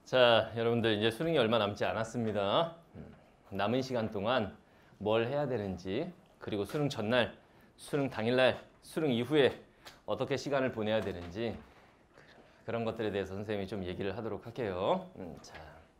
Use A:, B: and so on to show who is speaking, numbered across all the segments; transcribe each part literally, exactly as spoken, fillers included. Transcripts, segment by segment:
A: 자, 여러분들 이제 수능이 얼마 남지 않았습니다. 남은 시간 동안 뭘 해야 되는지, 그리고 수능 전날, 수능 당일날, 수능 이후에 어떻게 시간을 보내야 되는지 그런 것들에 대해서 선생님이 좀 얘기를 하도록 할게요. 음, 자,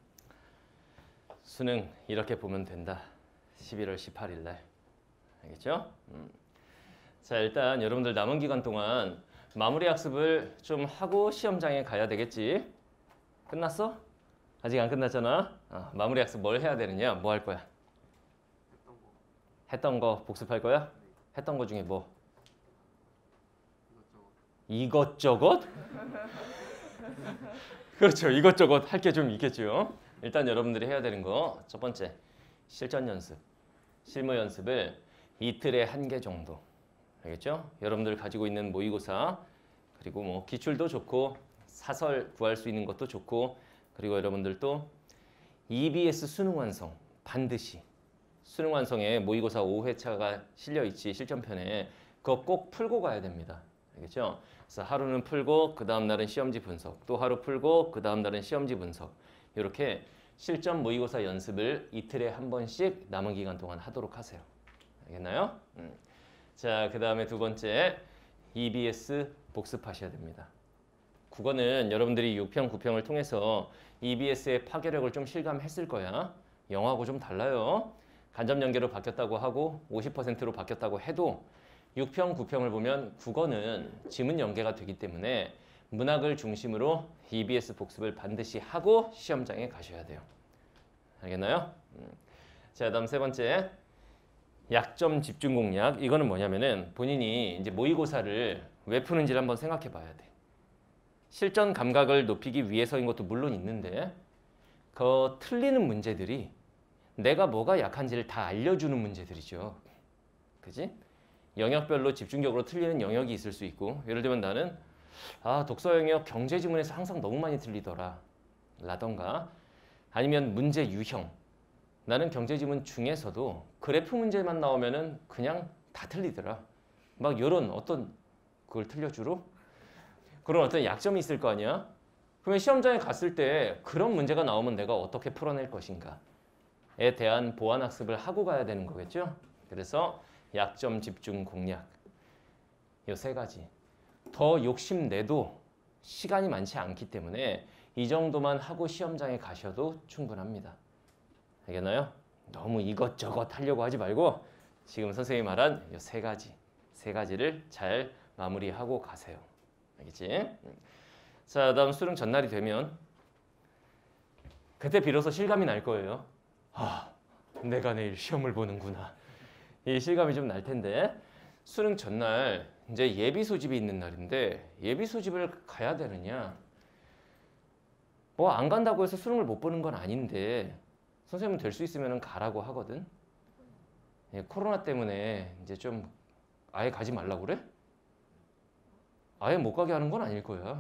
A: 수능 이렇게 보면 된다. 십일월 십팔일 날. 알겠죠? 음. 자, 일단 여러분들 남은 기간 동안 마무리 학습을 좀 하고 시험장에 가야 되겠지? 끝났어? 아직 안 끝났잖아? 어, 마무리 학습 뭘 해야 되느냐? 뭐 할 거야?
B: 했던 거.
A: 했던 거 복습할 거야?
B: 네.
A: 했던 거 중에 뭐?
B: 이것저것.
A: 이것저것? 그렇죠. 이것저것 할 게 좀 있겠죠. 일단 여러분들이 해야 되는 거 첫 번째, 실전 연습. 실무 연습을 이틀에 한 개 정도. 알겠죠? 여러분들 가지고 있는 모의고사, 그리고 뭐 기출도 좋고 사설 구할 수 있는 것도 좋고, 그리고 여러분들도 이비에스 수능 완성 반드시 수능 완성에 모의고사 오 회차가 실려 있지, 실전편에. 그거 꼭 풀고 가야 됩니다. 알겠죠? 그래서 하루는 풀고 그 다음 날은 시험지 분석, 또 하루 풀고 그 다음 날은 시험지 분석. 이렇게 실전 모의고사 연습을 이틀에 한 번씩 남은 기간 동안 하도록 하세요. 알겠나요? 음. 자, 그 다음에 두 번째, 이비에스 복습하셔야 됩니다. 국어는 여러분들이 육 평, 구 평을 통해서 이비에스의 파괴력을 좀 실감했을 거야. 영어하고 좀 달라요. 간접 연계로 바뀌었다고 하고 오십 퍼센트로 바뀌었다고 해도 육 평, 구 평을 보면 국어는 지문 연계가 되기 때문에 문학을 중심으로 이비에스 복습을 반드시 하고 시험장에 가셔야 돼요. 알겠나요? 자, 다음 세 번째, 약점 집중 공략. 이거는 뭐냐면은 본인이 이제 모의고사를 왜 푸는지를 한번 생각해 봐야 돼. 실전 감각을 높이기 위해서인 것도 물론 있는데, 그 틀리는 문제들이 내가 뭐가 약한지를 다 알려주는 문제들이죠. 그지? 영역별로 집중적으로 틀리는 영역이 있을 수 있고, 예를 들면 나는 아, 독서 영역 경제 지문에서 항상 너무 많이 틀리더라 라던가, 아니면 문제 유형, 나는 경제 지문 중에서도 그래프 문제만 나오면은 그냥 다 틀리더라. 막 이런 어떤 그걸 틀려주로 그런 어떤 약점이 있을 거 아니야? 그러면 시험장에 갔을 때 그런 문제가 나오면 내가 어떻게 풀어낼 것인가에 대한 보완 학습을 하고 가야 되는 거겠죠? 그래서 약점 집중 공략, 이 세 가지. 더 욕심내도 시간이 많지 않기 때문에 이 정도만 하고 시험장에 가셔도 충분합니다. 알겠나요? 너무 이것저것 하려고 하지 말고 지금 선생님이 말한 이 세 가지, 세 가지를 잘 마무리하고 가세요. 알겠지? 자, 다음 수능 전날이 되면 그때 비로소 실감이 날 거예요. 아, 내가 내일 시험을 보는구나. 이 실감이 좀 날 텐데, 수능 전날 이제 예비 소집이 있는 날인데 예비 소집을 가야 되느냐? 뭐 안 간다고 해서 수능을 못 보는 건 아닌데 선생님은 될 수 있으면 가라고 하거든. 예, 코로나 때문에 이제 좀 아예 가지 말라고 그래? 아예 못 가게 하는 건 아닐 거야.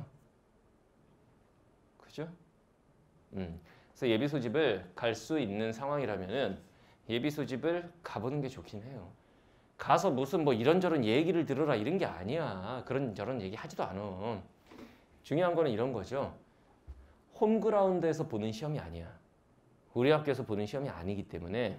A: 그죠? 음. 그래서 예비 소집을 갈 수 있는 상황이라면은 예비 소집을 가보는 게 좋긴 해요. 가서 무슨 뭐 이런저런 얘기를 들어라 이런 게 아니야. 그런 저런 얘기 하지도 않아. 중요한 거는 이런 거죠. 홈그라운드에서 보는 시험이 아니야. 우리 학교에서 보는 시험이 아니기 때문에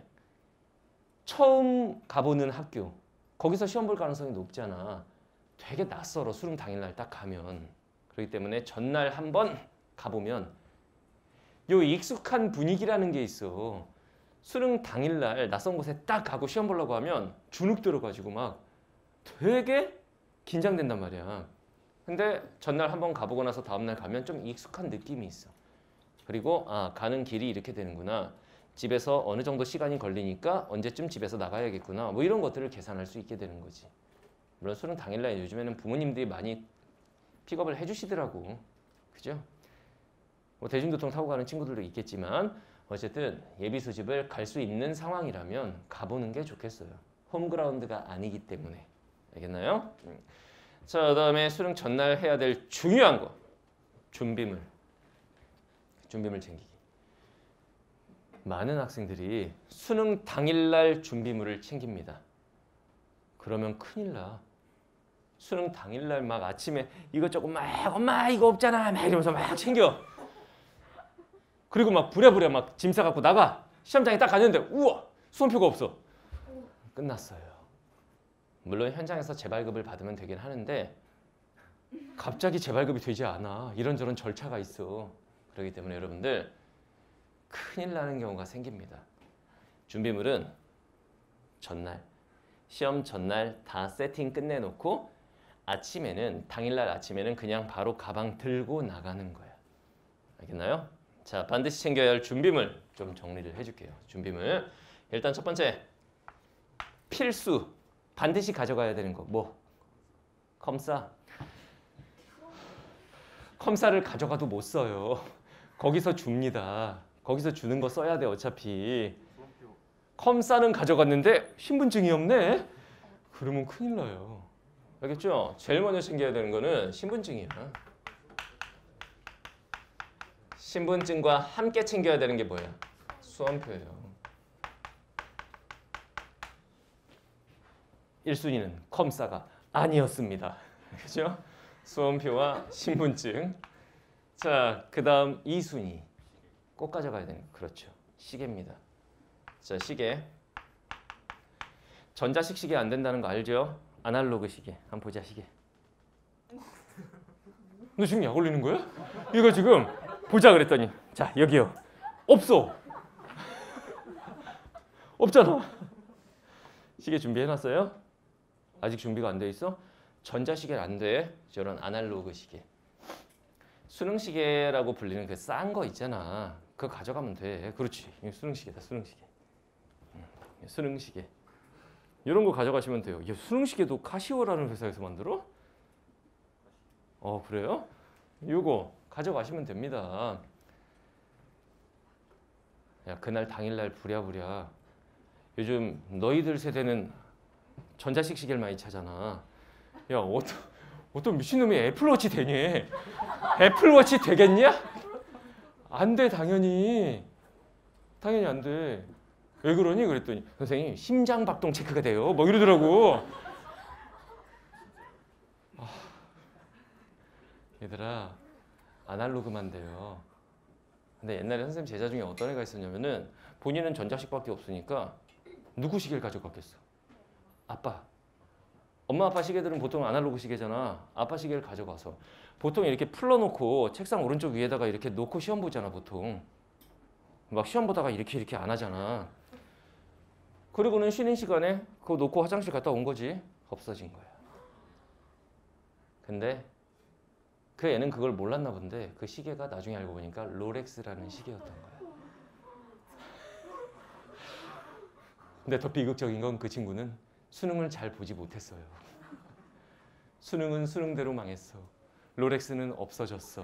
A: 처음 가보는 학교, 거기서 시험 볼 가능성이 높잖아. 되게 낯설어, 수능 당일날 딱 가면. 그렇기 때문에 전날 한번 가보면 요 익숙한 분위기라는 게 있어. 수능 당일날 낯선 곳에 딱 가고 시험 보려고 하면 주눅 들어가지고 막 되게 긴장된단 말이야. 근데 전날 한번 가보고 나서 다음날 가면 좀 익숙한 느낌이 있어. 그리고 아, 가는 길이 이렇게 되는구나. 집에서 어느 정도 시간이 걸리니까 언제쯤 집에서 나가야겠구나. 뭐 이런 것들을 계산할 수 있게 되는 거지. 물론 수능 당일날 요즘에는 부모님들이 많이 픽업을 해주시더라고. 그죠? 뭐 대중교통 타고 가는 친구들도 있겠지만 어쨌든 예비 소집을 갈 수 있는 상황이라면 가보는 게 좋겠어요. 홈그라운드가 아니기 때문에. 알겠나요? 자, 그다음에 수능 전날 해야 될 중요한 거. 준비물. 준비물 챙기기. 많은 학생들이 수능 당일날 준비물을 챙깁니다. 그러면 큰일 나. 수능 당일날 막 아침에 이것저것 막 엄마 이거 없잖아 막 이러면서 막 챙겨. 그리고 막 부랴부랴 막 짐 싸갖고 나가. 시험장에 딱 갔는데 우와 수험표가 없어. 끝났어요. 물론 현장에서 재발급을 받으면 되긴 하는데 갑자기 재발급이 되지 않아. 이런저런 절차가 있어. 그렇기 때문에 여러분들 큰일 나는 경우가 생깁니다. 준비물은 전날, 시험 전날 다 세팅 끝내놓고 아침에는 당일날 아침에는 그냥 바로 가방 들고 나가는 거야. 알겠나요? 자, 반드시 챙겨야 할 준비물 좀 정리를 해줄게요. 준비물 일단 첫 번째 필수 반드시 가져가야 되는 거 뭐? 컴싸. 컴싸를 가져가도 못 써요. 거기서 줍니다. 거기서 주는 거 써야 돼 어차피.
B: 수험표.
A: 컴싸는 가져갔는데 신분증이 없네? 그러면 큰일 나요. 알겠죠? 제일 먼저 챙겨야 되는 거는 신분증이야. 신분증과 함께 챙겨야 되는 게 뭐야? 수험표예요. 일 순위는 컴싸가 아니었습니다. 그죠? 수험표와 신분증. 자, 그 다음 이 순위. 꼭 가져가야 되는 거. 그렇죠. 시계입니다. 자, 시계. 전자식 시계 안 된다는 거 알죠? 아날로그 시계. 한번 보자, 시계. 너 지금 약 올리는 거야? 이거 지금 보자 그랬더니 자, 여기요. 없어. 없잖아. 시계 준비해놨어요? 아직 준비가 안 돼 있어? 전자시계는 안 돼. 저런 아날로그 시계. 수능 시계라고 불리는 그 싼 거 있잖아. 그거 가져가면 돼. 그렇지. 이거 수능 시계다. 수능 시계. 수능 시계. 이런 거 가져가시면 돼요. 야, 수능 시계도 카시오라는 회사에서 만들어? 어, 그래요? 이거 가져가시면 됩니다. 야, 그날 당일날 부랴부랴. 요즘 너희들 세대는 전자식 시계를 많이 차잖아. 야, 어떤, 어떤 미친놈이 애플워치 되니? 애플워치 되겠냐? 안 돼, 당연히. 당연히 안 돼. 왜 그러니? 그랬더니 선생님 심장 박동 체크가 돼요. 뭐 이러더라고. 아, 얘들아 아날로그만 돼요. 근데 옛날에 선생님 제자 중에 어떤 애가 있었냐면은 본인은 전자식밖에 없으니까 누구 시계를 가져갔겠어? 아빠. 엄마 아빠 시계들은 보통 아날로그 시계잖아. 아빠 시계를 가져가서 보통 이렇게 풀러놓고 책상 오른쪽 위에다가 이렇게 놓고 시험 보잖아 보통. 막 시험 보다가 이렇게 이렇게 안 하잖아. 그리고는 쉬는 시간에 그거 놓고 화장실 갔다 온 거지. 없어진 거야. 근데 그 애는 그걸 몰랐나 본데 그 시계가 나중에 알고 보니까 롤렉스라는 시계였던 거야. 근데 더 비극적인 건 그 친구는 수능을 잘 보지 못했어요. 수능은 수능대로 망했어. 롤렉스는 없어졌어.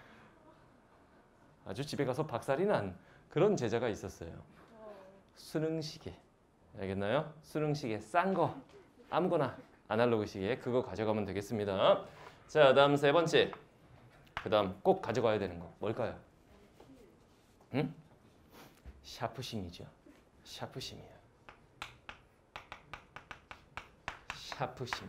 A: 아주 집에 가서 박살이 난 그런 제자가 있었어요. 수능 시계. 알겠나요? 수능 시계 싼 거 아무거나 아날로그 시계 그거 가져가면 되겠습니다. 자, 다음 세 번째. 그 다음 꼭 가져가야 되는 거 뭘까요? 응? 샤프심이죠. 샤프심이야. 샤프심.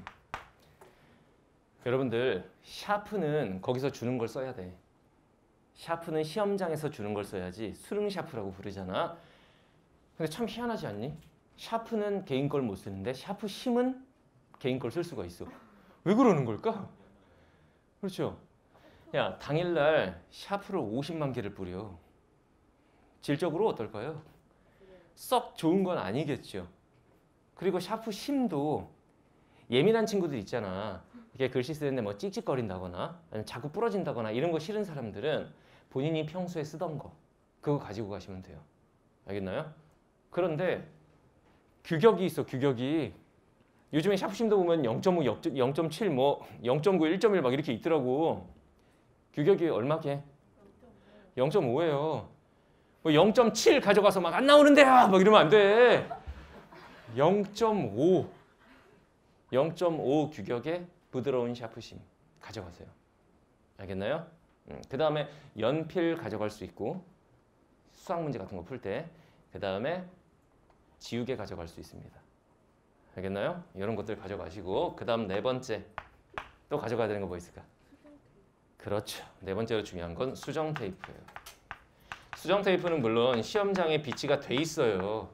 A: 여러분들 샤프는 거기서 주는 걸 써야 돼. 샤프는 시험장에서 주는 걸 써야지 수능 샤프라고 부르잖아. 근데 참 희한하지 않니? 샤프는 개인 걸 못 쓰는데 샤프 심은 개인 걸 쓸 수가 있어. 왜 그러는 걸까? 그렇죠? 야, 당일날 샤프를 오십만 개를 뿌려. 질적으로 어떨까요? 썩 좋은 건 아니겠죠. 그리고 샤프 심도 예민한 친구들 있잖아. 이렇게 글씨 쓰는데 뭐 찍찍거린다거나 아니면 자꾸 부러진다거나 이런 거 싫은 사람들은 본인이 평소에 쓰던 거 그거 가지고 가시면 돼요. 알겠나요? 그런데 규격이 있어. 규격이. 요즘에 샤프심도 보면 영 점 오, 영 점 칠, 뭐 영 점 구, 일 점 일 막 이렇게 있더라고. 규격이 얼마게? 영 점 오예요. 뭐 영 점 칠 가져가서 막 안 나오는데요 막 이러면 안 돼. 영 점 오 영 점 오 규격의 부드러운 샤프심 가져가세요. 알겠나요? 음, 그 다음에 연필 가져갈 수 있고 수학 문제 같은 거 풀 때 그 다음에 지우개 가져갈 수 있습니다. 알겠나요? 이런 것들 가져가시고 그 다음 네 번째 또 가져가야 되는 거 뭐 있을까? 그렇죠. 네 번째로 중요한 건 수정 테이프예요. 수정 테이프는 물론 시험장에 비치가 돼 있어요.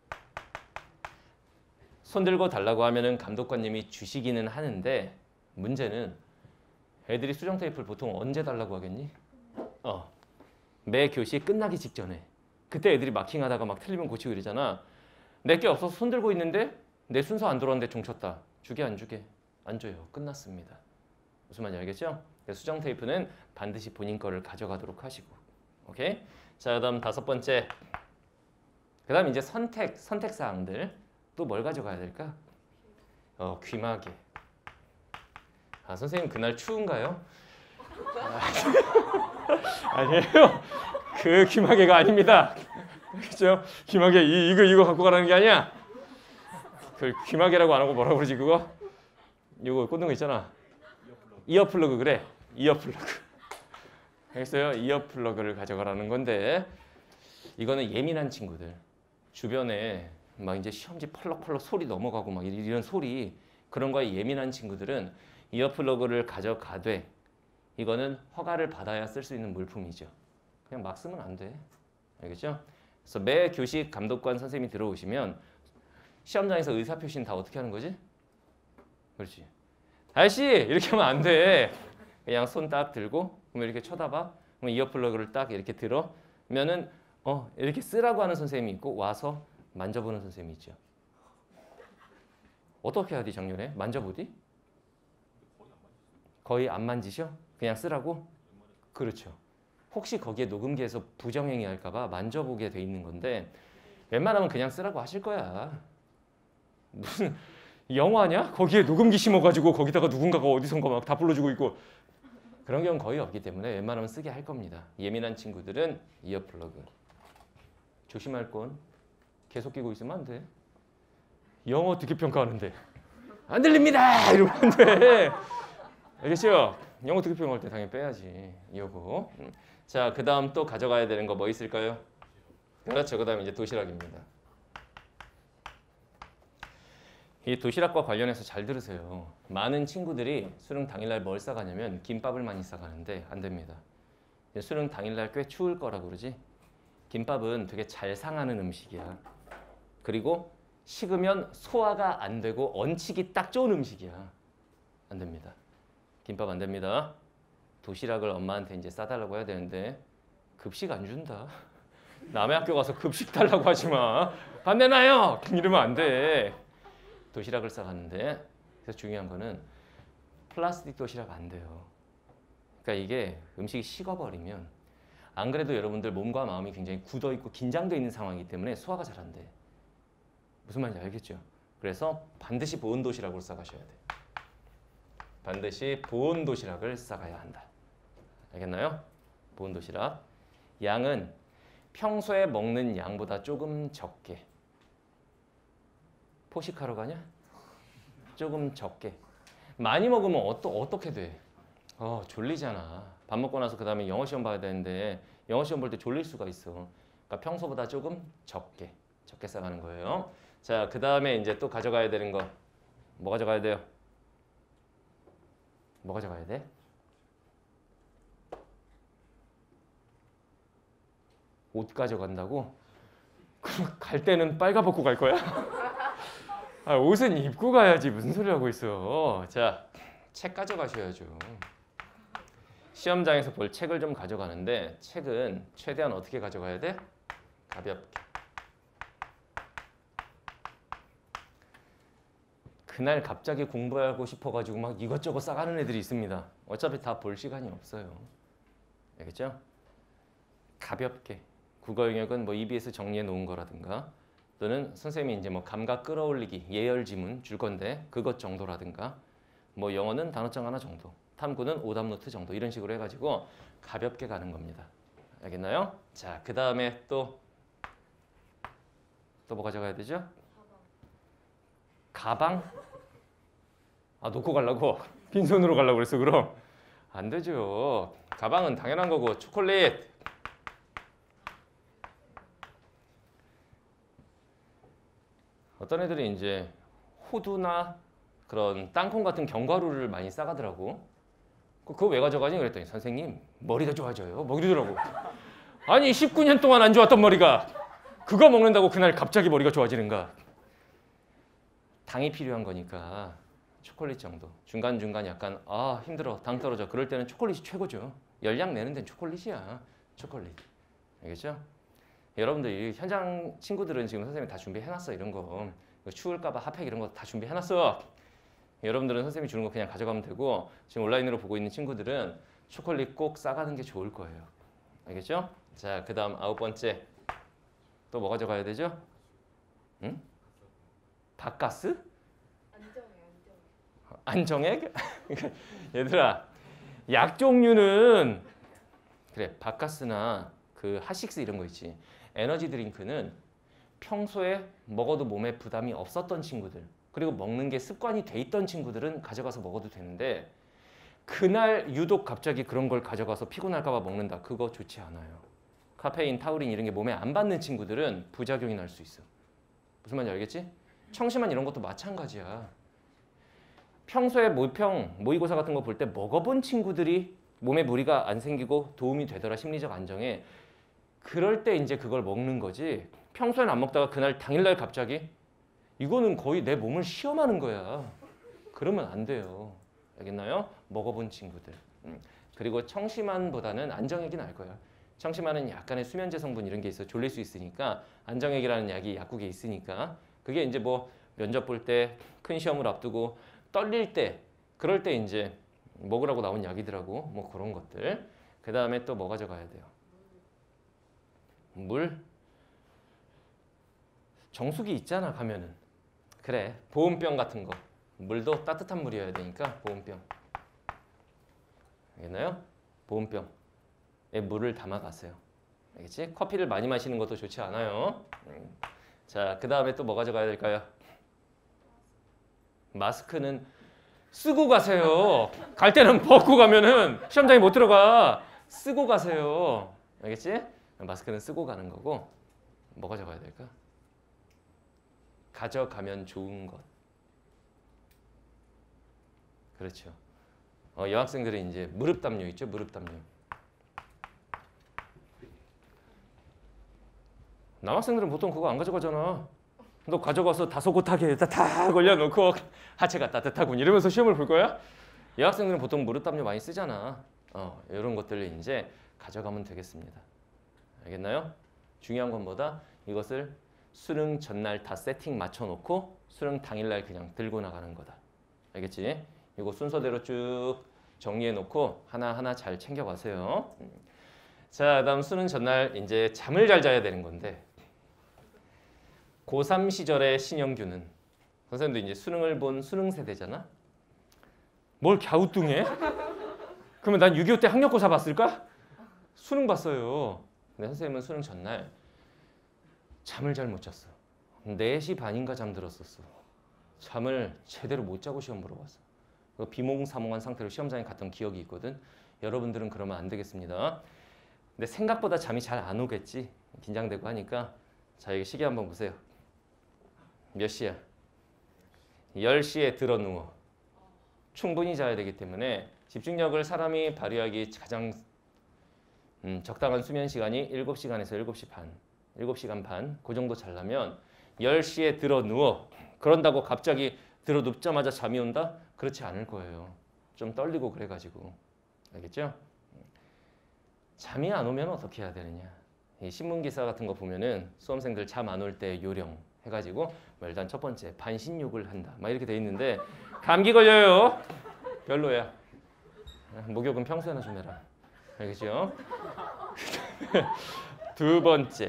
A: 손 들고 달라고 하면은 감독관님이 주시기는 하는데 문제는 애들이 수정 테이프를 보통 언제 달라고 하겠니? 어, 매 교시 끝나기 직전에. 그때 애들이 마킹하다가 막 틀리면 고치고 이러잖아. 내게 없어서 손 들고 있는데 내 순서 안 들어왔는데 종 쳤다. 주게 안 주게? 안 줘요. 끝났습니다. 무슨 말인지 알겠죠? 수정 테이프는 반드시 본인 거를 가져가도록 하시고. 오케이? 자, 그다음 다섯 번째. 그다음 이제 선택 선택 사항들. 또 뭘 가져가야 될까? 어, 귀마개. 아, 선생님 그날 추운가요? 아, 아니에요. 그 귀마개가 아닙니다. 그죠? 귀마개 이, 이거 이거 갖고 가라는 게 아니야. 그 귀마개라고 안 하고 뭐라고 그러지 그거? 이거 꽂는 거 있잖아. 이어플러그 그래. 이어플러그. 알겠어요? 이어플러그를 가져가라는 건데 이거는 예민한 친구들. 주변에 막 이제 시험지 펄럭펄럭 소리 넘어가고 막 이런 소리 그런 거에 예민한 친구들은 이어플러그를 가져가되 이거는 허가를 받아야 쓸 수 있는 물품이죠. 그냥 막 쓰면 안 돼. 알겠죠? 그래서 매 교시 감독관 선생님이 들어오시면 시험장에서 의사표시는 다 어떻게 하는 거지? 그렇지. 아저씨 이렇게 하면 안 돼. 그냥 손 딱 들고 그러면 이렇게 쳐다봐. 그러면 이어플러그를 딱 이렇게 들어면은 어 이렇게 쓰라고 하는 선생님이 있고 와서 만져보는 선생님이 있죠. 어떻게 하디 작년에? 만져보디? 거의 안 만지셔? 그냥 쓰라고? 그렇죠. 혹시 거기에 녹음기에서 부정행위 할까봐 만져보게 돼 있는 건데 웬만하면 그냥 쓰라고 하실 거야. 무슨 영화냐? 거기에 녹음기 심어가지고 거기다가 누군가가 어디선가 막 다 불러주고 있고 그런 경우는 거의 없기 때문에 웬만하면 쓰게 할 겁니다. 예민한 친구들은 이어플러그. 조심할 건 계속 끼고 있으면 안 돼. 영어 어떻게 평가하는데? 안 들립니다! 이러면 안 돼. 알겠죠? 영어 어떻게 평가할 때 당연히 빼야지. 이거. 자, 그 다음 또 가져가야 되는 거 뭐 있을까요? 그렇죠. 그 다음 이제 도시락입니다. 이 도시락과 관련해서 잘 들으세요. 많은 친구들이 수능 당일날 뭘 싸가냐면 김밥을 많이 싸가는데 안 됩니다. 수능 당일날 꽤 추울 거라고 그러지? 김밥은 되게 잘 상하는 음식이야. 그리고 식으면 소화가 안 되고 얹히기 딱 좋은 음식이야. 안 됩니다. 김밥 안 됩니다. 도시락을 엄마한테 이제 싸달라고 해야 되는데 급식 안 준다. 남의 학교 가서 급식 달라고 하지 마. 밥 내놔요! 이러면 안 돼. 도시락을 싸갔는데 그래서 중요한 거는 플라스틱 도시락 안 돼요. 그러니까 이게 음식이 식어버리면 안 그래도 여러분들 몸과 마음이 굉장히 굳어있고 긴장되어 있는 상황이기 때문에 소화가 잘 안 돼. 무슨 말인지 알겠죠? 그래서 반드시 보온 도시락으로 싸가셔야 돼. 반드시 보온 도시락을 싸가야 한다. 알겠나요? 보온 도시락. 양은 평소에 먹는 양보다 조금 적게. 포식하러 가냐? 조금 적게. 많이 먹으면 어떠, 어떻게 돼? 어, 졸리잖아. 밥 먹고 나서 그 다음에 영어 시험 봐야 되는데 영어 시험 볼 때 졸릴 수가 있어. 그러니까 평소보다 조금 적게. 적게 싸가는 거예요. 자, 그 다음에 이제 또 가져가야 되는 거. 뭐 가져가야 돼요? 뭐 가져가야 돼? 옷 가져간다고? 그럼 갈 때는 빨가벗고 갈 거야? 아, 옷은 입고 가야지. 무슨 소리 하고 있어. 자, 책 가져가셔야죠. 시험장에서 볼 책을 좀 가져가는데 책은 최대한 어떻게 가져가야 돼? 가볍게. 그날 갑자기 공부하고 싶어가지고 막 이것저것 싸가는 애들이 있습니다. 어차피 다 볼 시간이 없어요. 알겠죠? 가볍게. 국어 영역은 뭐 이비에스 정리해 놓은 거라든가 또는 선생님이 이제 뭐 감각 끌어올리기 예열 지문 줄 건데 그것 정도라든가 뭐 영어는 단어장 하나 정도, 탐구는 오답 노트 정도 이런 식으로 해가지고 가볍게 가는 겁니다. 알겠나요? 자, 그 다음에 또 또 뭐 가져가야 되죠? 가방? 아, 놓고 가려고? 빈손으로 가려고 그랬어 그럼? 안 되죠. 가방은 당연한 거고 초콜릿. 어떤 애들이 이제 호두나 그런 땅콩 같은 견과류를 많이 싸가더라고. 그거 왜 가져가니? 그랬더니 선생님 머리가 좋아져요. 뭐 이러더라고. 아니 십구 년 동안 안 좋았던 머리가 그거 먹는다고 그날 갑자기 머리가 좋아지는가? 당이 필요한 거니까 초콜릿 정도. 중간중간 약간 아 힘들어 당 떨어져 그럴 때는 초콜릿이 최고죠. 열량 내는 데는 초콜릿이야. 초콜릿. 알겠죠? 여러분들 이 현장 친구들은 지금 선생님이 다 준비해놨어 이런 거. 추울까봐 핫팩 이런 거 다 준비해놨어. 여러분들은 선생님이 주는 거 그냥 가져가면 되고 지금 온라인으로 보고 있는 친구들은 초콜릿 꼭 싸가는 게 좋을 거예요. 알겠죠? 자, 그 다음 아홉 번째 또 뭐 가져가야 되죠? 응? 바카스? 안정액? 얘들아 약 종류는 그래 바카스나 그 핫식스 이런 거 있지 에너지 드링크는 평소에 먹어도 몸에 부담이 없었던 친구들 그리고 먹는 게 습관이 돼 있던 친구들은 가져가서 먹어도 되는데 그날 유독 갑자기 그런 걸 가져가서 피곤할까 봐 먹는다 그거 좋지 않아요. 카페인, 타우린 이런 게 몸에 안 받는 친구들은 부작용이 날 수 있어. 무슨 말인지 알겠지? 청심환 이런 것도 마찬가지야. 평소에 모평, 모의고사 같은 거 볼 때 먹어본 친구들이 몸에 무리가 안 생기고 도움이 되더라 심리적 안정에 그럴 때 이제 그걸 먹는 거지 평소에는 안 먹다가 그날 당일날 갑자기 이거는 거의 내 몸을 시험하는 거야. 그러면 안 돼요. 알겠나요? 먹어본 친구들. 음. 그리고 청심환보다는 안정액이 나을 거야. 청심환은 약간의 수면제 성분 이런 게 있어 졸릴 수 있으니까 안정액이라는 약이 약국에 있으니까 그게 이제 뭐 면접 볼 때 큰 시험을 앞두고 떨릴 때 그럴 때 이제 먹으라고 나온 약이더라고. 뭐 그런 것들. 그 다음에 또 뭐 가져가야 돼요? 물? 정수기 있잖아 가면은. 그래 보온병 같은 거. 물도 따뜻한 물이어야 되니까 보온병. 알겠나요? 보온병에 물을 담아 가세요. 알겠지? 커피를 많이 마시는 것도 좋지 않아요. 자, 그 다음에 또 뭐 가져가야 될까요? 마스크는 쓰고 가세요. 갈 때는 벗고 가면은 시험장에 못 들어가. 쓰고 가세요. 알겠지? 마스크는 쓰고 가는 거고 뭐 가져가야 될까? 가져가면 좋은 것. 그렇죠. 어, 여학생들은 이제 무릎 담요 있죠? 무릎 담요. 남학생들은 보통 그거 안 가져가잖아. 너 가져가서 다소곳하게 다, 다 걸려놓고 하체가 따뜻하군 이러면서 시험을 볼 거야? 여학생들은 보통 무릎 담요 많이 쓰잖아. 어, 이런 것들을 이제 가져가면 되겠습니다. 알겠나요? 중요한 건 뭐다? 이것을 수능 전날 다 세팅 맞춰놓고 수능 당일날 그냥 들고 나가는 거다. 알겠지? 이거 순서대로 쭉 정리해놓고 하나하나 잘 챙겨가세요. 자, 다음 수능 전날 이제 잠을 잘 자야 되는 건데 고삼 시절의 신영규는 선생님도 이제 수능을 본 수능 세대잖아? 뭘 갸우뚱해? 그러면 난 육이오 때 학력고사 봤을까? 수능 봤어요. 근데 선생님은 수능 전날 잠을 잘 못 잤어. 네 시 반인가 잠들었었어. 잠을 제대로 못 자고 시험 보러 왔어. 비몽사몽한 상태로 시험장에 갔던 기억이 있거든. 여러분들은 그러면 안 되겠습니다. 근데 생각보다 잠이 잘 안 오겠지. 긴장되고 하니까. 자, 여기 시계 한번 보세요. 몇 시야? 열 시에 들어 누워. 충분히 자야 되기 때문에 집중력을 사람이 발휘하기 가장 음, 적당한 수면 시간이 일곱 시간에서 일곱 시 반. 일곱 시간 반. 그 정도 자려면 열 시에 들어 누워. 그런다고 갑자기 들어 눕자마자 잠이 온다? 그렇지 않을 거예요. 좀 떨리고 그래가지고. 알겠죠? 잠이 안 오면 어떻게 해야 되느냐. 이 신문기사 같은 거 보면은 수험생들 잠 안 올 때 요령 해가지고 뭐 일단 첫 번째 반신욕을 한다. 막 이렇게 돼 있는데 감기 걸려요. 별로야. 목욕은 평소에나 좀 해라. 알겠죠? 두 번째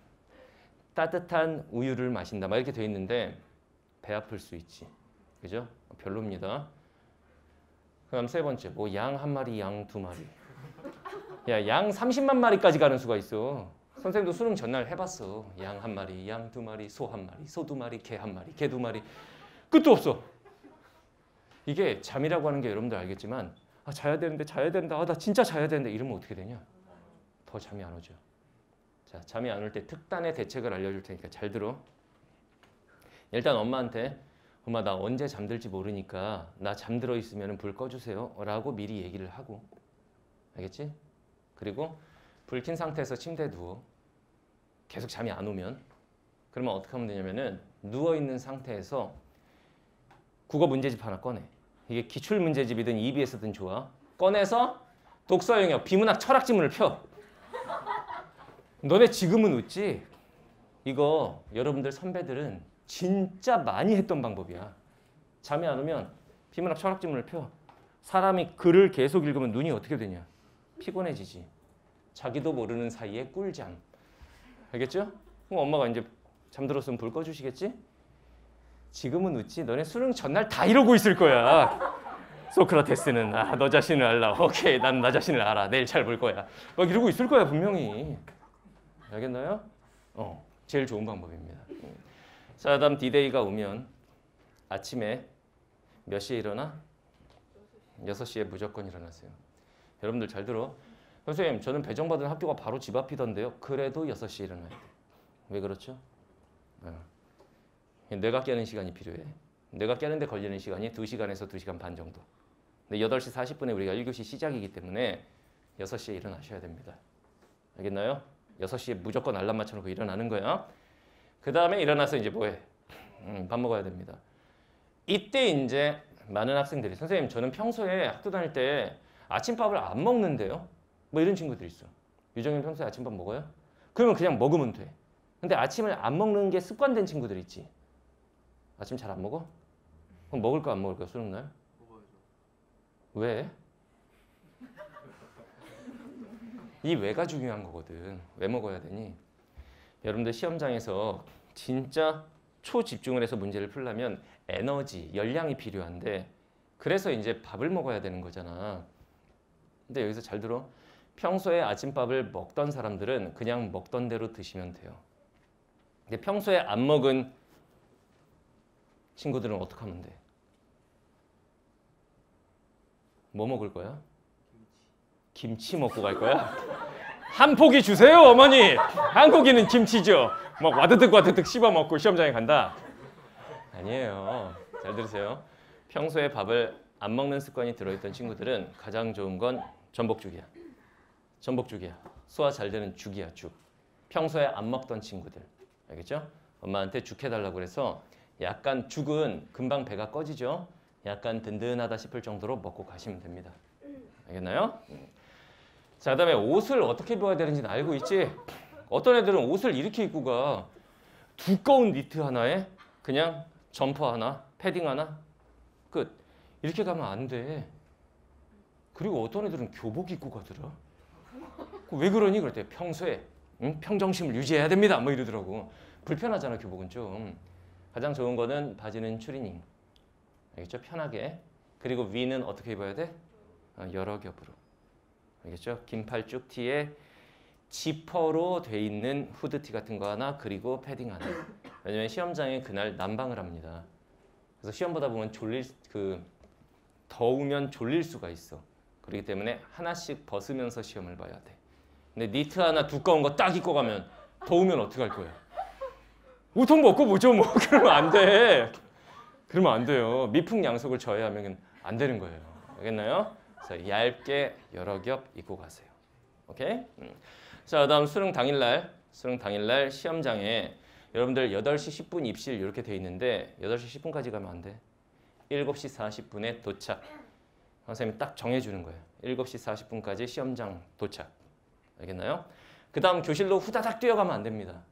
A: 따뜻한 우유를 마신다. 막 이렇게 돼 있는데 배 아플 수 있지. 그죠? 별로입니다. 그다음 세 번째 뭐 양 한 마리, 양 두 마리. 야, 양 삼십만 마리까지 가는 수가 있어. 선생님도 수능 전날 해봤어. 양 한 마리, 양 두 마리, 소 한 마리, 소 두 마리, 개 한 마리, 개 두 마리. 끝도 없어. 이게 잠이라고 하는 게 여러분들 알겠지만 아, 자야 되는데 자야 된다. 아, 나 진짜 자야 되는데 이러면 어떻게 되냐? 더 잠이 안 오죠. 자, 잠이 안 올 때 특단의 대책을 알려줄 테니까 잘 들어. 일단 엄마한테 엄마 나 언제 잠들지 모르니까 나 잠들어 있으면 불 꺼주세요 라고 미리 얘기를 하고 알겠지? 그리고 불 킨 상태에서 침대에 누워. 계속 잠이 안 오면 그러면 어떻게 하면 되냐면은 누워있는 상태에서 국어 문제집 하나 꺼내. 이게 기출 문제집이든 이비에스든 좋아. 꺼내서 독서 영역, 비문학, 철학 지문을 펴. 너네 지금은 웃지? 이거 여러분들 선배들은 진짜 많이 했던 방법이야. 잠이 안 오면 비문학, 철학 지문을 펴. 사람이 글을 계속 읽으면 눈이 어떻게 되냐? 피곤해지지. 자기도 모르는 사이에 꿀잠. 알겠죠? 그럼 엄마가 이제 잠들었으면 불 꺼주시겠지? 지금은 웃지? 너네 수능 전날 다 이러고 있을 거야. 소크라테스는 아, 너 자신을 알라. 오케이, 난 나 자신을 알아. 내일 잘 볼 거야. 막 이러고 있을 거야 분명히. 알겠나요? 어, 제일 좋은 방법입니다. 자, 다음 디데이가 오면 아침에 몇 시에 일어나? 여섯 시에 무조건 일어나세요. 여러분들 잘 들어. 선생님, 저는 배정받은 학교가 바로 집 앞이던데요. 그래도 여섯 시에 일어나야 돼. 왜 그렇죠? 어. 뇌가 깨는 시간이 필요해. 뇌가 깨는데 걸리는 시간이 두 시간에서 두 시간 반 정도. 근데 여덟 시 사십 분에 우리가 일 교시 시작이기 때문에 여섯 시에 일어나셔야 됩니다. 알겠나요? 여섯 시에 무조건 알람 맞춰놓고 일어나는 거야. 그 다음에 일어나서 이제 뭐해? 음, 밥 먹어야 됩니다. 이때 이제 많은 학생들이 선생님, 저는 평소에 학교 다닐 때 아침밥을 안 먹는데요? 뭐 이런 친구들이 있어. 유정님 평소에 아침밥 먹어요? 그러면 그냥 먹으면 돼. 근데 아침을 안 먹는 게 습관된 친구들 있지. 아침 잘 안 먹어? 그럼 먹을 거 안 먹을 거 수능 날?
B: 먹어야죠.
A: 왜? 이 왜가 중요한 거거든. 왜 먹어야 되니? 여러분들 시험장에서 진짜 초집중을 해서 문제를 풀려면 에너지, 열량이 필요한데 그래서 이제 밥을 먹어야 되는 거잖아. 근데 여기서 잘 들어. 평소에 아침밥을 먹던 사람들은 그냥 먹던 대로 드시면 돼요. 근데 평소에 안 먹은 친구들은 어떻게 하면 돼? 뭐 먹을 거야? 김치 먹고 갈 거야? 한 포기 주세요, 어머니. 한국인은 김치죠. 막 와드득 와드득 씹어 먹고 시험장에 간다. 아니에요. 잘 들으세요. 평소에 밥을 안 먹는 습관이 들어있던 친구들은 가장 좋은 건 전복죽이야. 전복죽이야. 소화 잘 되는 죽이야, 죽. 평소에 안 먹던 친구들. 알겠죠? 엄마한테 죽 해달라고 그래서 약간 죽은 금방 배가 꺼지죠? 약간 든든하다 싶을 정도로 먹고 가시면 됩니다. 알겠나요? 자, 그다음에 옷을 어떻게 입어야 되는지는 알고 있지? 어떤 애들은 옷을 이렇게 입고 가. 두꺼운 니트 하나에 그냥 점퍼 하나, 패딩 하나, 끝. 이렇게 가면 안 돼. 그리고 어떤 애들은 교복 입고 가더라. 왜 그러니? 그랬더니 평소에 응? 평정심을 유지해야 됩니다. 뭐 이러더라고. 불편하잖아, 교복은 좀. 가장 좋은 거는 바지는 추리닝. 알겠죠? 편하게. 그리고 위는 어떻게 입어야 돼? 어, 여러 겹으로. 알겠죠? 긴팔 쭉티에 지퍼로 돼 있는 후드티 같은 거 하나, 그리고 패딩 하나. 왜냐면 시험장에 그날 난방을 합니다. 그래서 시험 보다 보면 졸릴 그 더우면 졸릴 수가 있어. 그렇기 때문에 하나씩 벗으면서 시험을 봐야 돼. 근데 니트 하나 두꺼운 거 딱 입고 가면 더우면 어떻게 할 거야? 우통 벗고 보죠 뭐. 그러면 안 돼. 그러면 안 돼요. 미풍양속을 저해하면 안 되는 거예요. 알겠나요? 그래서 얇게 여러 겹 입고 가세요. 오케이? 음. 자, 다음 수능 당일날, 수능 당일날 시험장에 여러분들 여덟 시 십 분 입실 이렇게 돼 있는데 여덟 시 십 분까지 가면 안 돼. 일곱 시 사십 분에 도착. 선생님이 딱 정해주는 거예요. 일곱 시 사십 분까지 시험장 도착. 알겠나요? 그 다음 교실로 후다닥 뛰어가면 안 됩니다.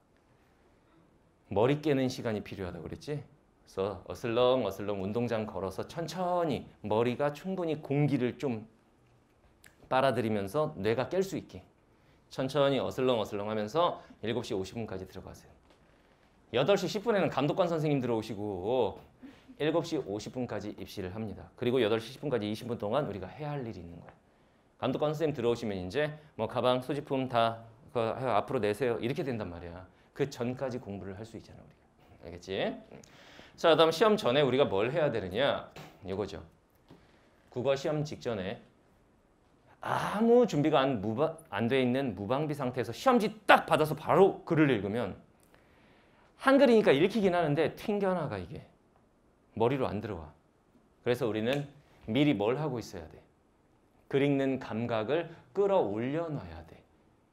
A: 머리 깨는 시간이 필요하다고 그랬지? 그래서 어슬렁 어슬렁 운동장 걸어서 천천히 머리가 충분히 공기를 좀 빨아들이면서 뇌가 깰 수 있게 천천히 어슬렁 어슬렁 하면서 일곱 시 오십 분까지 들어가세요. 여덟 시 십 분에는 감독관 선생님 들어오시고 일곱 시 오십 분까지 입시를 합니다. 그리고 여덟 시 십 분까지 이십 분 동안 우리가 해야 할 일이 있는 거예요. 감독관 선생님 들어오시면 이제 뭐 가방, 소지품 다 그거 앞으로 내세요. 이렇게 된단 말이야. 그 전까지 공부를 할 수 있잖아, 우리가. 알겠지? 자, 그다음 시험 전에 우리가 뭘 해야 되느냐? 이거죠. 국어 시험 직전에 아무 준비가 안, 무바, 안 돼 있는 무방비 상태에서 시험지 딱 받아서 바로 글을 읽으면 한글이니까 읽히긴 하는데 튕겨나가 이게. 머리로 안 들어와. 그래서 우리는 미리 뭘 하고 있어야 돼? 글 읽는 감각을 끌어올려 놔야 돼.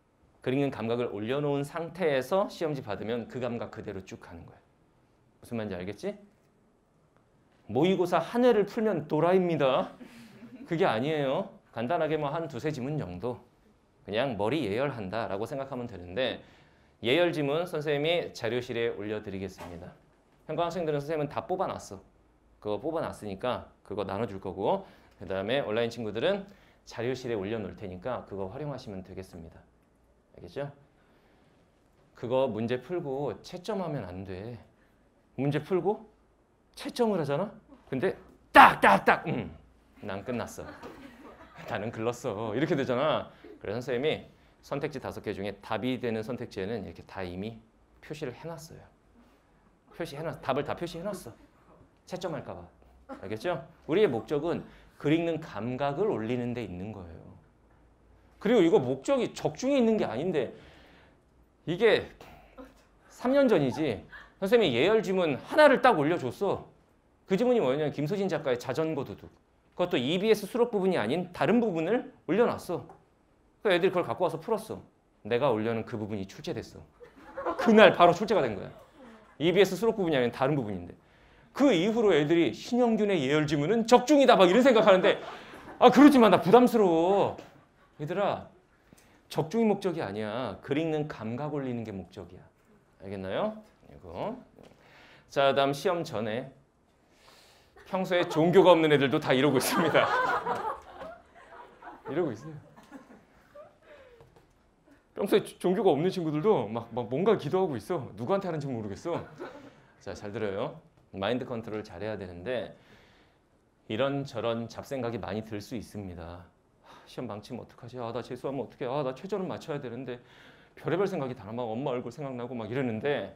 A: 그리는 감각을 올려놓은 상태에서 시험지 받으면 그 감각 그대로 쭉 가는 거야. 무슨 말인지 알겠지? 모의고사 한 회를 풀면 도라입니다. 그게 아니에요. 간단하게 뭐 한 두세 지문 정도 그냥 머리 예열한다라고 생각하면 되는데 예열 지문 선생님이 자료실에 올려드리겠습니다. 현관 학생들은 선생님은 다 뽑아놨어. 그거 뽑아놨으니까 그거 나눠줄 거고 그 다음에 온라인 친구들은 자료실에 올려놓을 테니까 그거 활용하시면 되겠습니다. 알겠죠? 그거 문제 풀고 채점하면 안 돼. 문제 풀고 채점을 하잖아? 근데 딱딱딱! 음, 난 끝났어. 나는 글렀어. 이렇게 되잖아. 그래서 선생님이 선택지 다섯 개 중에 답이 되는 선택지에는 이렇게 다 이미 표시를 해놨어요. 표시해놨어. 답을 다 표시해놨어. 채점할까 봐. 알겠죠? 우리의 목적은 글 읽는 감각을 올리는 데 있는 거예요. 그리고 이거 목적이 적중에 있는 게 아닌데 이게 삼 년 전이지. 선생님이 예열 지문 하나를 딱 올려줬어. 그 지문이 뭐냐면 김소진 작가의 자전거 도둑. 그것도 이비에스 수록 부분이 아닌 다른 부분을 올려놨어. 그 애들이 그걸 갖고 와서 풀었어. 내가 올려놓은 그 부분이 출제됐어. 그날 바로 출제가 된 거야. 이비에스 수록 부분이 아닌 다른 부분인데. 그 이후로 애들이 신영균의 예열 지문은 적중이다 막 이런 생각하는데 아 그렇지만 나 부담스러워. 얘들아 적중이 목적이 아니야. 글 읽는 감각 올리는 게 목적이야. 알겠나요? 이거. 자 다음 시험 전에 평소에 종교가 없는 애들도 다 이러고 있습니다. 이러고 있어요. 평소에 종교가 없는 친구들도 막, 막 뭔가 기도하고 있어. 누구한테 하는지 모르겠어. 자, 잘 들어요. 마인드 컨트롤 잘해야 되는데 이런저런 잡생각이 많이 들 수 있습니다. 시험 망치면 어떡하지? 아, 나 재수하면 어떡해? 아, 나 최저는 맞춰야 되는데 별의별 생각이 다 나. 막 엄마 얼굴 생각나고 막 이러는데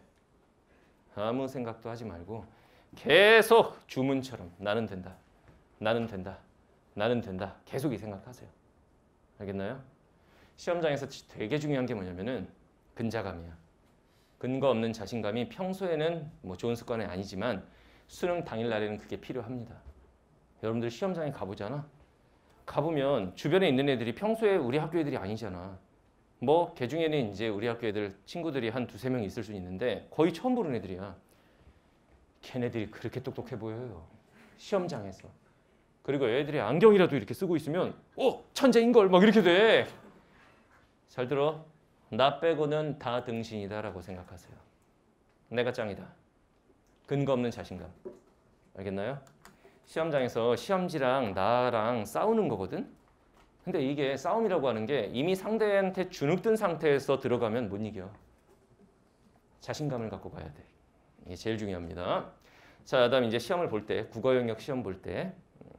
A: 아무 생각도 하지 말고 계속 주문처럼 나는 된다. 나는 된다. 나는 된다. 계속 이 생각하세요. 알겠나요? 시험장에서 되게 중요한 게 뭐냐면은 근자감이야. 근거 없는 자신감이 평소에는 뭐 좋은 습관이 아니지만 수능 당일날에는 그게 필요합니다. 여러분들 시험장에 가보잖아. 가보면 주변에 있는 애들이 평소에 우리 학교 애들이 아니잖아. 뭐 걔 중에는 이제 우리 학교 애들 친구들이 한 두세 명 있을 수 있는데 거의 처음 보는 애들이야. 걔네들이 그렇게 똑똑해 보여요. 시험장에서. 그리고 애들이 안경이라도 이렇게 쓰고 있으면 어? 천재인걸 막 이렇게 돼. 잘 들어. 나 빼고는 다 등신이다라고 생각하세요. 내가 짱이다. 근거 없는 자신감. 알겠나요? 시험장에서 시험지랑 나랑 싸우는 거거든. 근데 이게 싸움이라고 하는 게 이미 상대한테 주눅든 상태에서 들어가면 못 이겨. 자신감을 갖고 가야 돼. 이게 제일 중요합니다. 자, 다음 이제 시험을 볼 때, 국어 영역 시험 볼 때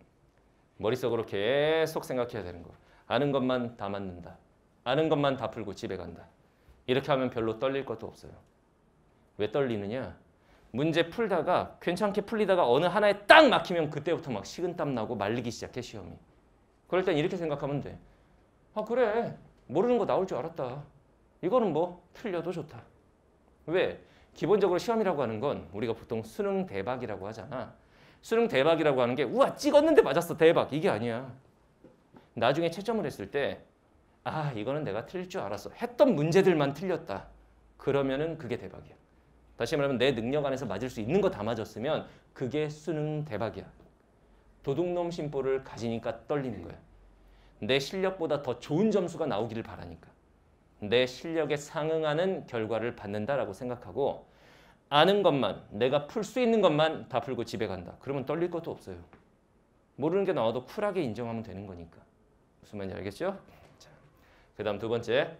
A: 머릿속으로 계속 생각해야 되는 거. 아는 것만 다 맞는다. 아는 것만 다 풀고 집에 간다. 이렇게 하면 별로 떨릴 것도 없어요. 왜 떨리느냐? 문제 풀다가 괜찮게 풀리다가 어느 하나에 딱 막히면 그때부터 막 식은땀 나고 말리기 시작해 시험이. 그럴 땐 이렇게 생각하면 돼. 아 그래 모르는 거 나올 줄 알았다. 이거는 뭐 틀려도 좋다. 왜? 기본적으로 시험이라고 하는 건 우리가 보통 수능 대박이라고 하잖아. 수능 대박이라고 하는 게 우와 찍었는데 맞았어 대박 이게 아니야. 나중에 채점을 했을 때 아 이거는 내가 틀릴 줄 알았어 했던 문제들만 틀렸다. 그러면은 그게 대박이야. 다시 말하면 내 능력 안에서 맞을 수 있는 거 다 맞았으면 그게 수능 대박이야. 도둑놈 심보를 가지니까 떨리는 거야. 내 실력보다 더 좋은 점수가 나오기를 바라니까. 내 실력에 상응하는 결과를 받는다라고 생각하고 아는 것만 내가 풀 수 있는 것만 다 풀고 집에 간다. 그러면 떨릴 것도 없어요. 모르는 게 나와도 쿨하게 인정하면 되는 거니까. 무슨 말인지 알겠죠? 자, 그 다음 두 번째.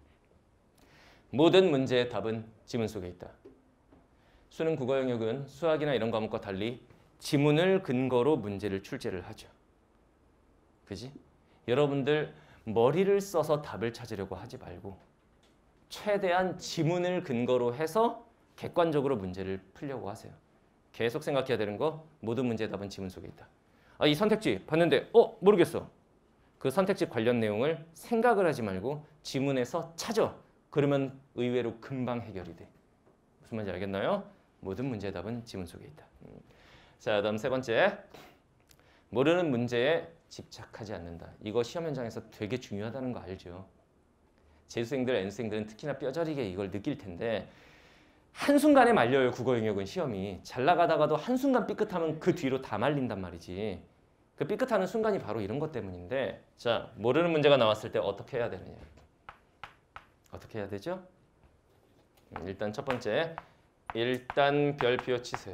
A: 모든 문제의 답은 지문 속에 있다. 수능 국어 영역은 수학이나 이런 과목과 달리 지문을 근거로 문제를 출제를 하죠. 그지? 여러분들 머리를 써서 답을 찾으려고 하지 말고 최대한 지문을 근거로 해서 객관적으로 문제를 풀려고 하세요. 계속 생각해야 되는 거 모든 문제의 답은 지문 속에 있다. 아, 이 선택지 봤는데 어? 모르겠어. 그 선택지 관련 내용을 생각을 하지 말고 지문에서 찾아. 그러면 의외로 금방 해결이 돼. 무슨 말인지 알겠나요? 모든 문제의 답은 지문 속에 있다. 자, 다음 세 번째. 모르는 문제에 집착하지 않는다. 이거 시험 현장에서 되게 중요하다는 거 알죠? 재수생들, N수생들은 특히나 뼈저리게 이걸 느낄 텐데 한순간에 말려요. 국어 영역은 시험이. 잘 나가다가도 한순간 삐끗하면 그 뒤로 다 말린단 말이지. 그 삐끗하는 순간이 바로 이런 것 때문인데 자, 모르는 문제가 나왔을 때 어떻게 해야 되느냐. 어떻게 해야 되죠? 일단 첫 번째, 일단 별표 치세요.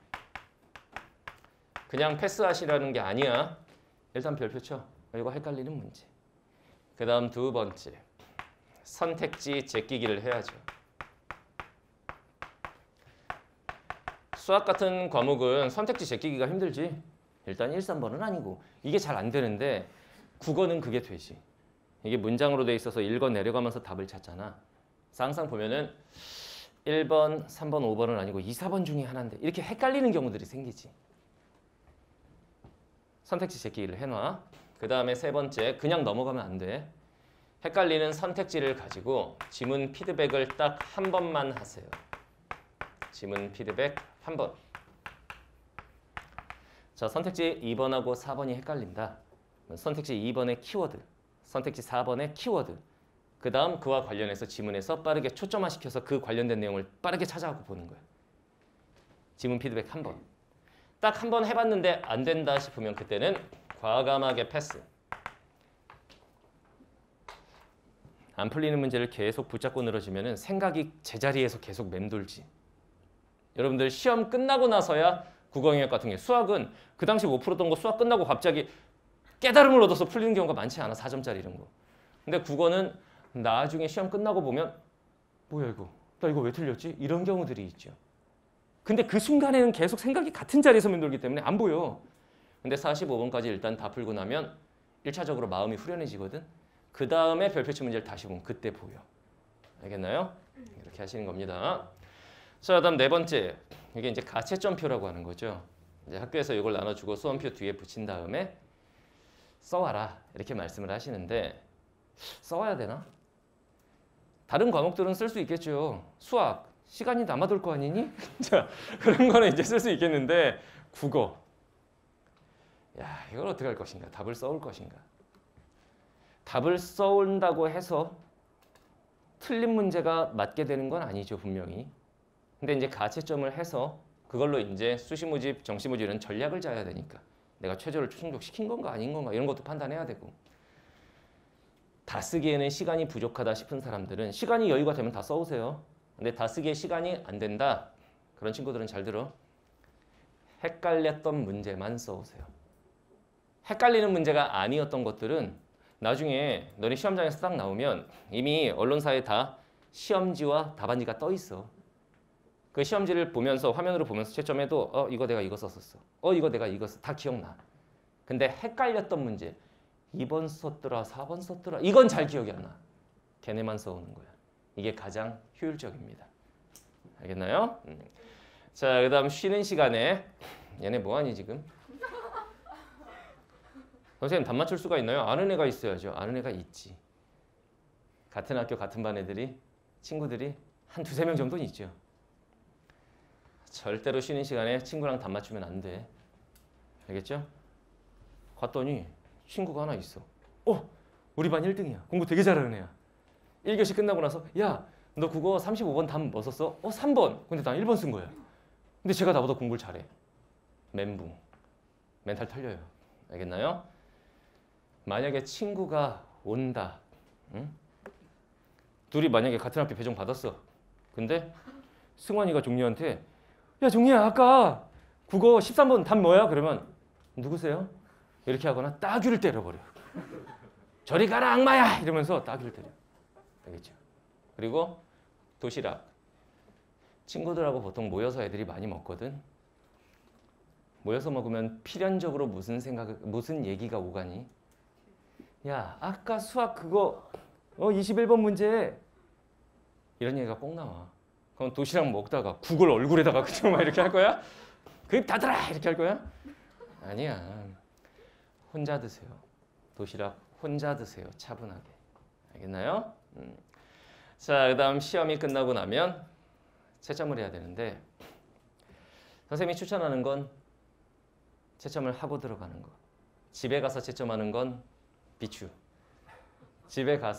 A: 그냥 패스하시라는 게 아니야. 일단 별표 쳐. 이거 헷갈리는 문제. 그 다음 두 번째, 선택지 제끼기를 해야죠. 수학 같은 과목은 선택지 제끼기가 힘들지. 일단 일, 삼 번은 아니고 이게 잘 안 되는데 국어는 그게 되지. 이게 문장으로 돼 있어서 읽어 내려가면서 답을 찾잖아. 항상 보면은 일 번, 삼 번, 오 번은 아니고 이, 사 번 중에 하나인데 이렇게 헷갈리는 경우들이 생기지. 선택지 제끼기를 해놔. 그 다음에 세 번째, 그냥 넘어가면 안 돼. 헷갈리는 선택지를 가지고 지문 피드백을 딱 한 번만 하세요. 지문 피드백 한 번. 자, 선택지 이 번하고 사 번이 헷갈린다. 선택지 이 번의 키워드, 선택지 사 번의 키워드. 그 다음 그와 관련해서 지문에서 빠르게 초점화시켜서 그 관련된 내용을 빠르게 찾아가고 보는 거야. 지문 피드백 한 번. 딱 한 번 해봤는데 안 된다 싶으면 그때는 과감하게 패스. 안 풀리는 문제를 계속 붙잡고 늘어지면 생각이 제자리에서 계속 맴돌지. 여러분들 시험 끝나고 나서야 국어 영역 같은 게 수학은 그 당시 못 풀었던 거 수학 끝나고 갑자기 깨달음을 얻어서 풀리는 경우가 많지 않아. 사 점짜리 이런 거. 근데 국어는 나중에 시험 끝나고 보면 뭐야 이거? 나 이거 왜 틀렸지? 이런 경우들이 있죠. 근데 그 순간에는 계속 생각이 같은 자리에서 맴돌기 때문에 안 보여. 근데 사십오 번까지 일단 다 풀고 나면 일 차적으로 마음이 후련해지거든. 그 다음에 별표치 문제를 다시 보면 그때 보여. 알겠나요? 이렇게 하시는 겁니다. 자, 다음 네 번째. 이게 이제 가채점표라고 하는 거죠. 이제 학교에서 이걸 나눠주고 수험표 뒤에 붙인 다음에 써와라 이렇게 말씀을 하시는데 써와야 되나? 다른 과목들은 쓸 수 있겠죠. 수학 시간이 남아돌 거 아니니? 자, 그런 거는 이제 쓸 수 있겠는데 국어. 야, 이걸 어떻게 할 것인가? 답을 써올 것인가? 답을 써온다고 해서 틀린 문제가 맞게 되는 건 아니죠, 분명히. 근데 이제 가채점을 해서 그걸로 이제 수시 모집, 정시 모집 이런 전략을 짜야 되니까 내가 최저를 충족시킨 건가 아닌 건가 이런 것도 판단해야 되고. 다 쓰기에는 시간이 부족하다 싶은 사람들은 시간이 여유가 되면 다 써오세요. 근데 다 쓰기에 시간이 안 된다. 그런 친구들은 잘 들어. 헷갈렸던 문제만 써오세요. 헷갈리는 문제가 아니었던 것들은 나중에 너네 시험장에서 딱 나오면 이미 언론사에 다 시험지와 답안지가 떠 있어. 그 시험지를 보면서 화면으로 보면서 채점해도 어 이거 내가 이거 썼었어. 어 이거 내가 이거 썼. 다 기억나. 근데 헷갈렸던 문제 이 번 썼더라 사 번 썼더라 이건 잘 기억이 안 나. 걔네만 써오는 거야. 이게 가장 효율적입니다. 알겠나요? 음. 자, 그 다음 쉬는 시간에 얘네 뭐하니 지금? 선생님 답 맞출 수가 있나요? 아는 애가 있어야죠. 아는 애가 있지. 같은 학교 같은 반 애들이 친구들이 한 두세 명 정도는 있죠. 절대로 쉬는 시간에 친구랑 답 맞추면 안 돼. 알겠죠? 갔더니 친구가 하나 있어. 어? 우리 반 일 등이야. 공부 되게 잘하는 애야. 일 교시 끝나고 나서 야, 너 그거 삼십오 번 답 뭐 썼어? 어, 삼 번. 근데 난 일 번 쓴 거야. 근데 제가 나보다 공부를 잘해. 멘붕. 멘탈 털려요. 알겠나요? 만약에 친구가 온다. 응? 둘이 만약에 같은 학교 배정 받았어. 근데 승환이가 종리한테 야 종리야 아까 국어 십삼 번 답 뭐야? 그러면 누구세요? 이렇게 하거나 따귀를 때려버려. 저리 가라 악마야! 이러면서 따귀를 때려. 알겠죠? 그리고 도시락. 친구들하고 보통 모여서 애들이 많이 먹거든. 모여서 먹으면 필연적으로 무슨 생각, 무슨 얘기가 오가니? 야, 아까 수학 그거 어 이십일 번 문제 이런 얘기가 꼭 나와. 그럼 도시락 먹다가 국을 얼굴에다가 그냥 막 이렇게 할 거야? 그 입 닫아라 이렇게 할 거야? 아니야. 혼자 드세요. 도시락 혼자 드세요. 차분하게. 알겠나요? 음. 자, 그 다음 시험이 끝나고 나면 채점을 해야 되는데 선생님이 추천하는 건 채점을 하고 들어가는 거. 집에 가서 채점하는 건 비추. 집에 가서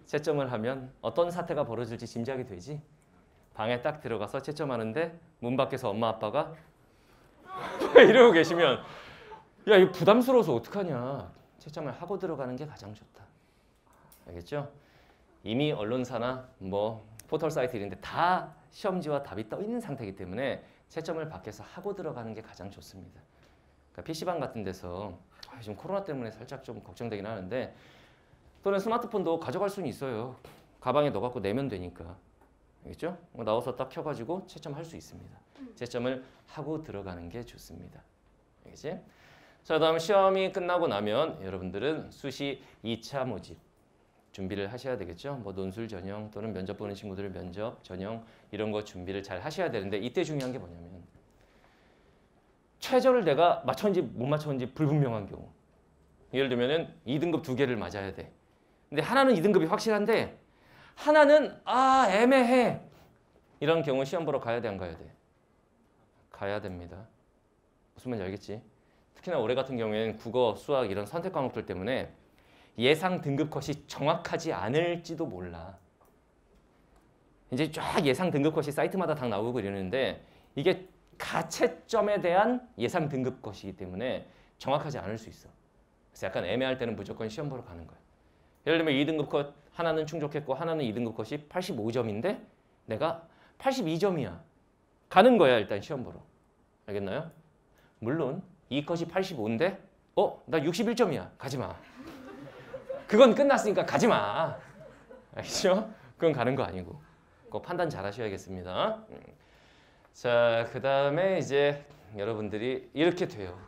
A: 채점을 하면 어떤 사태가 벌어질지 짐작이 되지? 방에 딱 들어가서 채점하는데 문 밖에서 엄마 아빠가 이러고 계시면 야 이거 부담스러워서 어떡하냐. 채점을 하고 들어가는 게 가장 좋다. 알겠죠? 이미 언론사나 뭐 포털 사이트 이런 데 다 시험지와 답이 떠 있는 상태이기 때문에 채점을 밖에서 하고 들어가는 게 가장 좋습니다. 그러니까 피시방 같은 데서 아, 지금 코로나 때문에 살짝 좀 걱정되긴 하는데 또는 스마트폰도 가져갈 수는 있어요. 가방에 넣어갖고 내면 되니까. 알겠죠? 나와서 딱 켜가지고 채점할 수 있습니다. 채점을 하고 들어가는 게 좋습니다. 알겠지? 자, 다음 시험이 끝나고 나면 여러분들은 수시 이 차 모집 준비를 하셔야 되겠죠? 뭐 논술 전형 또는 면접 보는 친구들은 면접 전형 이런 거 준비를 잘 하셔야 되는데 이때 중요한 게 뭐냐면 최저를 내가 맞췄는지 못 맞췄는지 불분명한 경우. 예를 들면은 이 등급 두 개를 맞아야 돼. 근데 하나는 이 등급이 확실한데 하나는 아 애매해. 이런 경우 시험 보러 가야 돼 안 가야 돼? 가야 됩니다. 무슨 말인지 알겠지? 특히나 올해 같은 경우에는 국어, 수학 이런 선택 과목들 때문에 예상 등급 컷이 정확하지 않을지도 몰라. 이제 쫙 예상 등급 컷이 사이트마다 다 나오고 이러는데 이게 가채점에 대한 예상 등급 컷이기 때문에 정확하지 않을 수 있어. 그래서 약간 애매할 때는 무조건 시험 보러 가는 거야. 예를 들면 이 등급 컷 하나는 충족했고 하나는 이 등급 컷이 팔십오 점인데 내가 팔십이 점이야. 가는 거야 일단 시험 보러. 알겠나요? 물론 이 컷이 팔십오인데 어? 나 육십일 점이야. 가지 마. 그건 끝났으니까 가지 마. 알겠죠? 그건 가는 거 아니고. 그거 판단 잘 하셔야겠습니다. 자, 그 다음에 이제 여러분들이 이렇게 돼요.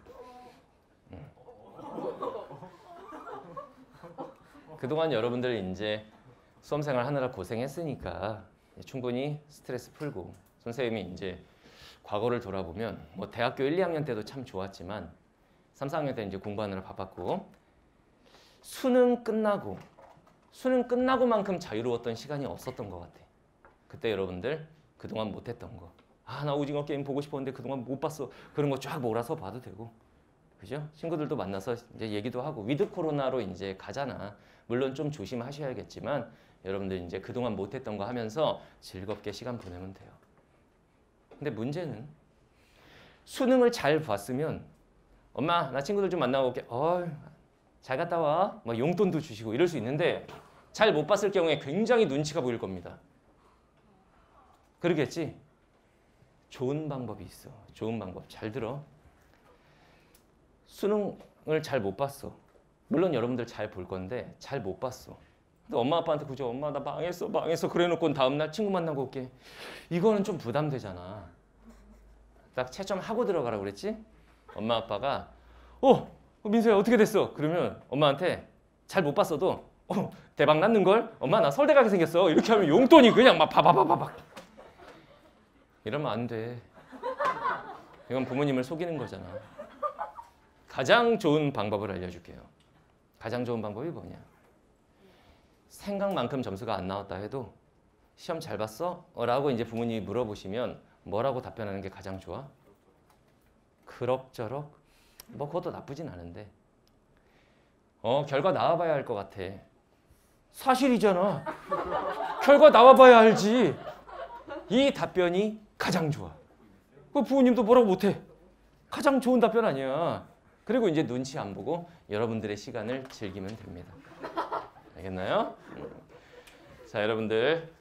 A: 그동안 여러분들 이제 수험생활 하느라 고생했으니까 충분히 스트레스 풀고 선생님이 이제 과거를 돌아보면 뭐 대학교 일, 이 학년 때도 참 좋았지만 삼, 사 학년 때 이제 공부하느라 바빴고 수능 끝나고 수능 끝나고만큼 자유로웠던 시간이 없었던 것 같아. 그때 여러분들 그동안 못했던 거. 아, 나 오징어 게임 보고 싶었는데 그동안 못 봤어. 그런 거 쫙 몰아서 봐도 되고. 그죠? 친구들도 만나서 이제 얘기도 하고 위드 코로나로 이제 가잖아. 물론 좀 조심하셔야겠지만 여러분들 이제 그동안 못했던 거 하면서 즐겁게 시간 보내면 돼요. 근데 문제는 수능을 잘 봤으면 엄마 나 친구들 좀 만나고 올게. 어이, 잘 갔다 와. 막 용돈도 주시고 이럴 수 있는데 잘 못 봤을 경우에 굉장히 눈치가 보일 겁니다. 그러겠지? 좋은 방법이 있어. 좋은 방법. 잘 들어. 수능을 잘 못 봤어. 물론 여러분들 잘 볼 건데 잘 못 봤어. 근데 엄마 아빠한테 그저 엄마 나 망했어 망했어 그래놓고 다음날 친구 만나고 올게. 이거는 좀 부담되잖아. 딱 채점하고 들어가라고 그랬지? 엄마 아빠가 어 민수야 어떻게 됐어? 그러면 엄마한테 잘 못 봤어도 어 대박 났는걸? 엄마 나 서울대 가게 생겼어. 이렇게 하면 용돈이 그냥 막 바바바바박. 이러면 안 돼. 이건 부모님을 속이는 거잖아. 가장 좋은 방법을 알려줄게요. 가장 좋은 방법이 뭐냐? 생각만큼 점수가 안 나왔다 해도 시험 잘 봤어? 라고 이제 부모님이 물어보시면 뭐라고 답변하는 게 가장 좋아? 그럭저럭? 뭐 그것도 나쁘진 않은데 어 결과 나와봐야 할 것 같아. 사실이잖아. 결과 나와봐야 알지. 이 답변이 가장 좋아. 그 부모님도 뭐라고 못해. 가장 좋은 답변 아니야. 그리고 이제 눈치 안 보고 여러분들의 시간을 즐기면 됩니다. 알겠나요? 자, 여러분들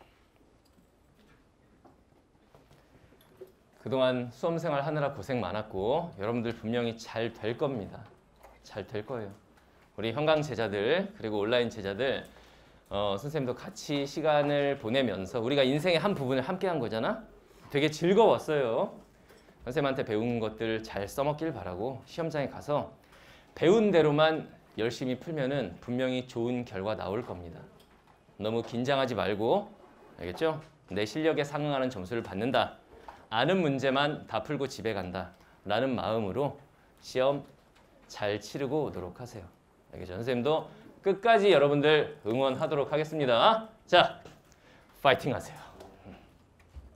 A: 그동안 수험생활 하느라 고생 많았고 여러분들 분명히 잘 될 겁니다. 잘 될 거예요. 우리 현강 제자들 그리고 온라인 제자들 어, 선생님도 같이 시간을 보내면서 우리가 인생의 한 부분을 함께 한 거잖아. 되게 즐거웠어요. 선생님한테 배운 것들 잘 써먹길 바라고 시험장에 가서 배운 대로만 열심히 풀면은 분명히 좋은 결과 나올 겁니다. 너무 긴장하지 말고 알겠죠? 내 실력에 상응하는 점수를 받는다. 아는 문제만 다 풀고 집에 간다. 라는 마음으로 시험 잘 치르고 오도록 하세요. 알겠죠? 선생님도 끝까지 여러분들 응원하도록 하겠습니다. 자, 파이팅 하세요.